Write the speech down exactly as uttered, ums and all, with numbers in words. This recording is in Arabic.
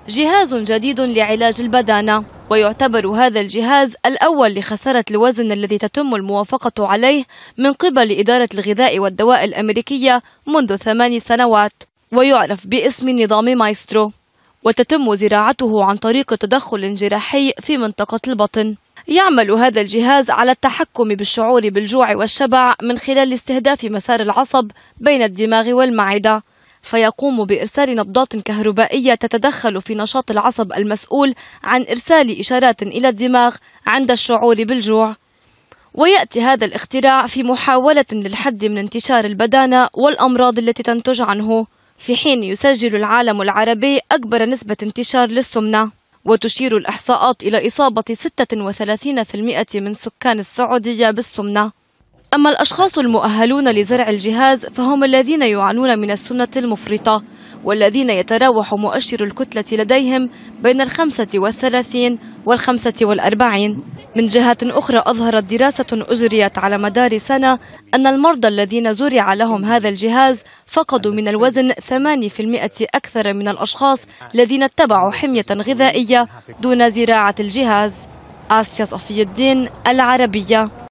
جهاز جديد لعلاج البدانة، ويعتبر هذا الجهاز الأول لخسارة الوزن الذي تتم الموافقة عليه من قبل إدارة الغذاء والدواء الأمريكية منذ ثمان سنوات، ويعرف باسم نظام مايسترو، وتتم زراعته عن طريق تدخل جراحي في منطقة البطن. يعمل هذا الجهاز على التحكم بالشعور بالجوع والشبع من خلال استهداف مسار العصب بين الدماغ والمعدة، فيقوم بإرسال نبضات كهربائية تتدخل في نشاط العصب المسؤول عن إرسال إشارات إلى الدماغ عند الشعور بالجوع. ويأتي هذا الاختراع في محاولة للحد من انتشار البدانة والأمراض التي تنتج عنه، في حين يسجل العالم العربي أكبر نسبة انتشار للسمنة، وتشير الإحصاءات إلى إصابة ستة وثلاثين بالمئة من سكان السعودية بالسمنة. أما الأشخاص المؤهلون لزرع الجهاز فهم الذين يعانون من السمنة المفرطة، والذين يتراوح مؤشر الكتلة لديهم بين الخمسة والثلاثين والخمسة والأربعين. من جهة أخرى، أظهرت دراسة أجريت على مدار سنة أن المرضى الذين زرع لهم هذا الجهاز فقدوا من الوزن ثمانية بالمئة أكثر من الأشخاص الذين اتبعوا حمية غذائية دون زراعة الجهاز. آسيا صفي الدين، العربية.